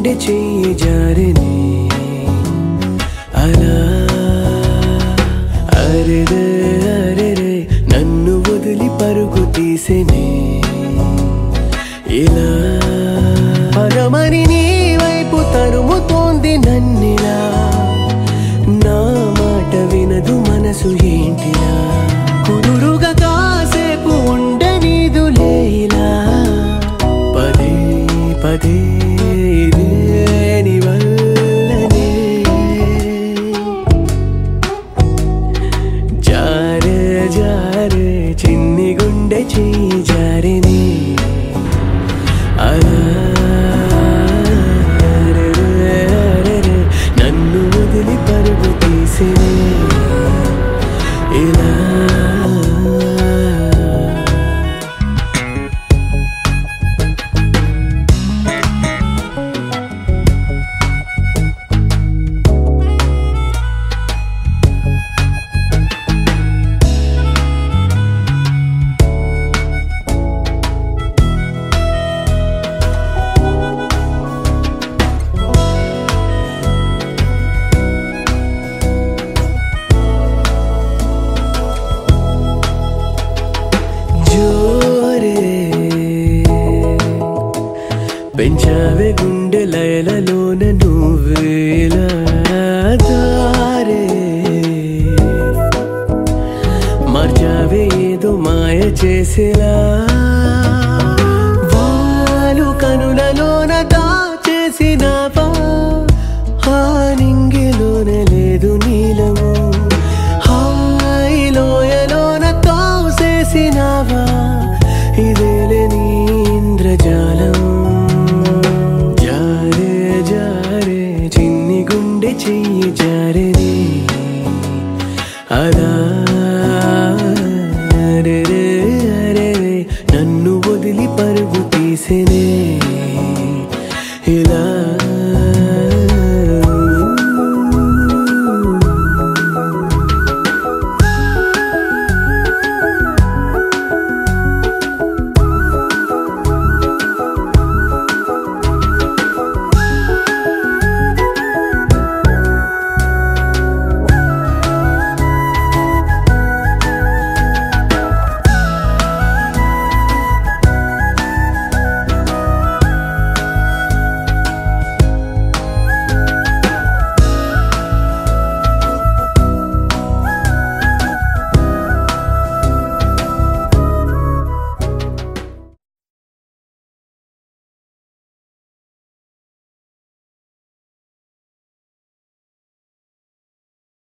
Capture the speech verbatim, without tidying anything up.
గుండె చెయ్యి జారిని అలా అరెరే అరెరే నన్ను వదిలి పరుగు తీసేనే ఇలా పరమని నీ వైపు తరుముతోంది నన్నిలా నా మాట వినదు మనసు ఏంటిలా కుదురుగా కాసేపు ఉండనీదు లేలా పదే పదే జారే జారే చిన్ని గుండె చెయ్యి జారిని అలా నన్ను వదిలి పరుగు తీసినే ఇలా పెంచావే గుండె లయలలోన నువ్వేలా దారే మార్చావే ఏదో మాయ చేసేలా వాలు కనులలోన దాచేసినావా ఆ నింగిలోన లేదు నీలము హాయిలోయలోన తోసేసినావా ఇదేలే నీ ఇంద్రజాలం చెయ్యి జారిని అలా అరెరే అరెరే నన్ను వదిలి పరుగు తీసేనే ఇలా